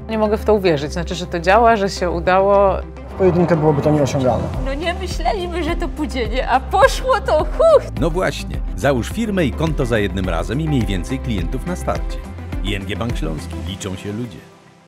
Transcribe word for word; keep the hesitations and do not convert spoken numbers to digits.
Nie mogę w to uwierzyć, znaczy, że to działa, że się udało. W pojedynkę byłoby to nieosiągalne. No nie myśleliśmy, że to pójdzie, nie? A poszło to, huh! No właśnie, załóż firmę i konto za jednym razem i miej więcej klientów na starcie. I N G Bank Śląski, liczą się ludzie.